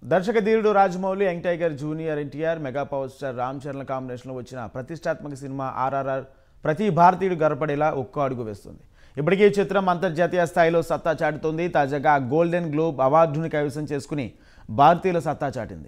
దర్శక ధీరుడు Rajamouli, young tiger junior NTR, mega power star Ram Charan కాంబినేషన్లో వచ్చిన ప్రతిష్టాత్మక సినిమా RRR ప్రతి భారతీయుడు గర్వపడేలా ఒక్క అడుగు వేస్తుంది. ఇప్పటికీ ఈ చిత్రం అంతర్జాతీయ స్థాయిలో సత్తా చాటుతోంది. తాజాగా గోల్డెన్ గ్లోబ్ అవార్డును కైవసం చేసుకుని భారతీయుల సత్తా చాటింది.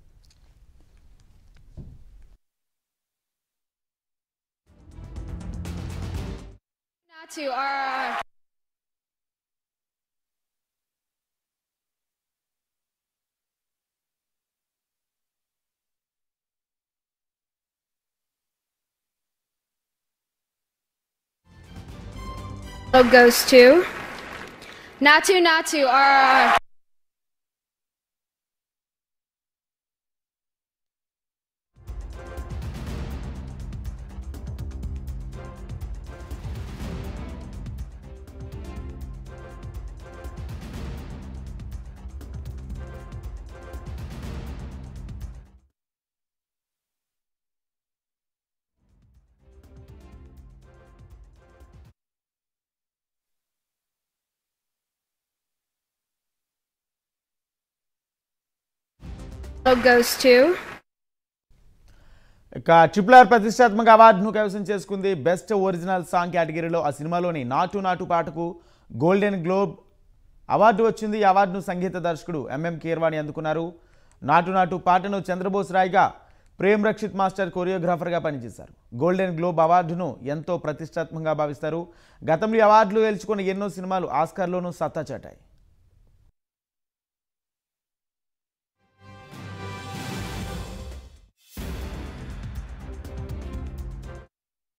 Goes to Natu RRR. Goes to RRR ప్రతిష్టాత్మక అవార్డును కైవసం చేసుకుంది. బెస్ట్ ఒరిజినల్ సాంగ్ కేటగిరీలో ఆ సినిమాలోని నాటు నాటు పాటకు గోల్డెన్ గ్లోబ్ అవార్డు వచ్చింది. ఈ అవార్డును సంగీత దర్శకుడు MM కీర్వాణి అందుకున్నారు. నాటు నాటు పాటను చంద్రబోస్ రాయ్గా, ప్రేమ్ రక్షిత్ మాస్టర్ కొరియోగ్రాఫర్గా పనిచేశారు. గోల్డెన్ గ్లోబ్ అవార్డును ఎంతో ప్రతిష్టాత్మకంగా భావిస్తారు. గతంలో ఈ అవార్డులు గెలుచుకున్న ఎన్నో సినిమాలు ఆస్కార్లోనూ సత్తా చాటాయి.